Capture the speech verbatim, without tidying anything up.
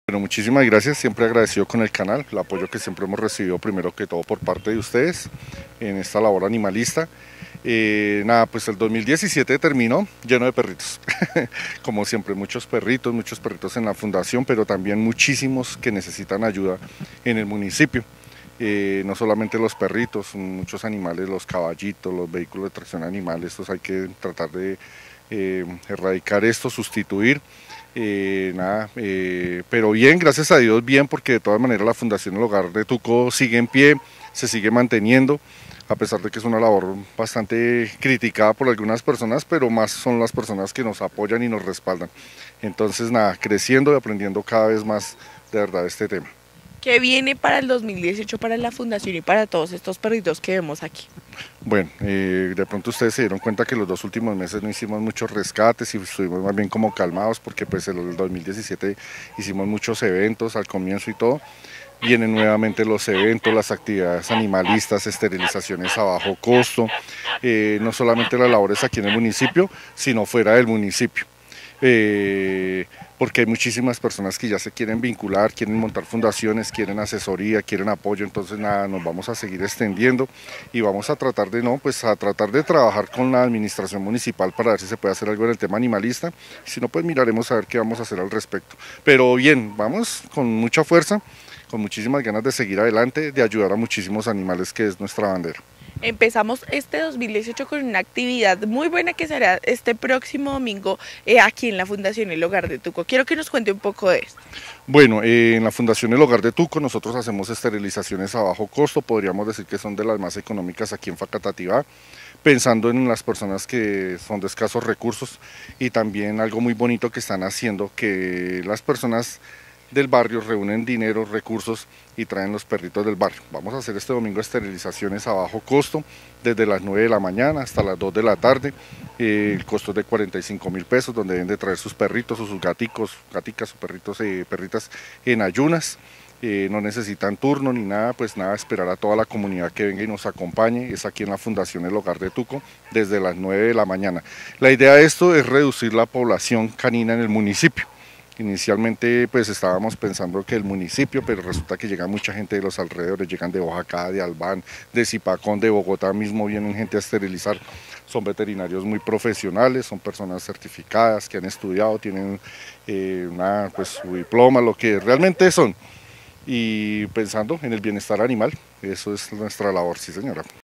Bueno, muchísimas gracias, siempre agradecido con el canal, el apoyo que siempre hemos recibido primero que todo por parte de ustedes en esta labor animalista. Eh, nada, pues el dos mil diecisiete terminó lleno de perritos, como siempre, muchos perritos, muchos perritos en la fundación, pero también muchísimos que necesitan ayuda en el municipio. Eh, no solamente los perritos, muchos animales, los caballitos, los vehículos de tracción animal, estos hay que tratar de eh, erradicar esto, sustituir. Eh, nada, eh, pero bien, gracias a Dios, bien, porque de todas maneras la Fundación El Hogar de Tuco sigue en pie, se sigue manteniendo, a pesar de que es una labor bastante criticada por algunas personas, pero más son las personas que nos apoyan y nos respaldan. Entonces, nada, creciendo y aprendiendo cada vez más de verdad este tema. ¿Qué viene para el dos mil dieciocho para la fundación y para todos estos perritos que vemos aquí? Bueno, eh, de pronto ustedes se dieron cuenta que los dos últimos meses no hicimos muchos rescates y estuvimos más bien como calmados porque pues en el dos mil diecisiete hicimos muchos eventos al comienzo y todo. Vienen nuevamente los eventos, las actividades animalistas, esterilizaciones a bajo costo, eh, no solamente las labores aquí en el municipio, sino fuera del municipio. Eh, porque hay muchísimas personas que ya se quieren vincular, quieren montar fundaciones, quieren asesoría, quieren apoyo, entonces nada, nos vamos a seguir extendiendo y vamos a tratar de no, pues a tratar de trabajar con la administración municipal para ver si se puede hacer algo en el tema animalista, si no pues miraremos a ver qué vamos a hacer al respecto. Pero bien, vamos con mucha fuerza, con muchísimas ganas de seguir adelante, de ayudar a muchísimos animales que es nuestra bandera. Empezamos este dos mil dieciocho con una actividad muy buena que será este próximo domingo eh, aquí en la Fundación El Hogar de Tuco. Quiero que nos cuente un poco de esto. Bueno, eh, en la Fundación El Hogar de Tuco nosotros hacemos esterilizaciones a bajo costo, podríamos decir que son de las más económicas aquí en Facatativá, pensando en las personas que son de escasos recursos y también algo muy bonito que están haciendo, que las personas del barrio reúnen dinero, recursos y traen los perritos del barrio. Vamos a hacer este domingo esterilizaciones a bajo costo, desde las nueve de la mañana hasta las dos de la tarde. Eh, el costo es de cuarenta y cinco mil pesos, donde deben de traer sus perritos o sus gaticos, gaticas o perritos, eh, perritas en ayunas. Eh, no necesitan turno ni nada, pues nada, esperar a toda la comunidad que venga y nos acompañe. Es aquí en la Fundación El Hogar de Tuco, desde las nueve de la mañana. La idea de esto es reducir la población canina en el municipio. Inicialmente pues estábamos pensando que el municipio, pero resulta que llega mucha gente de los alrededores, llegan de Oaxaca, de Albán, de Zipacón, de Bogotá mismo, vienen gente a esterilizar. Son veterinarios muy profesionales, son personas certificadas que han estudiado, tienen eh, una, pues, su diploma, lo que realmente son. Y pensando en el bienestar animal, eso es nuestra labor, sí señora.